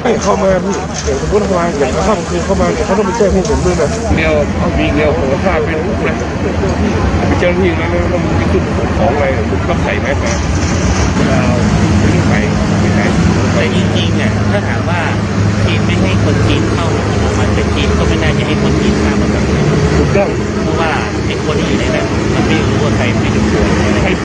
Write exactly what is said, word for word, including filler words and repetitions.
ให้เข้ามาพี่อย่างสมมติทำงานอย่างเข้าคือเข้ามาเขาต้องไปแจ้งพวกผมด้วยนะเดียวเอาวิ่งเดียวผมก็พลาดไปนะไปเจ้าหน้าที่แล้วแล้วมึงจะขึ้นของอะไรมึงต้องใส่แมสมาเราไม่ต้องใส่ไม่ใส่แต่จริงๆเนี่ยถ้าถามว่าจีนไม่ให้คนจีนเข้ามันเป็นจีนก็ไม่น่าจะให้คนจีนเข้ามาแบบนี้ถูกต้องเพราะว่าไอ้คนที่อยู่ในนั้นมันไม่รู้ว่าใครไม่รู้ตัว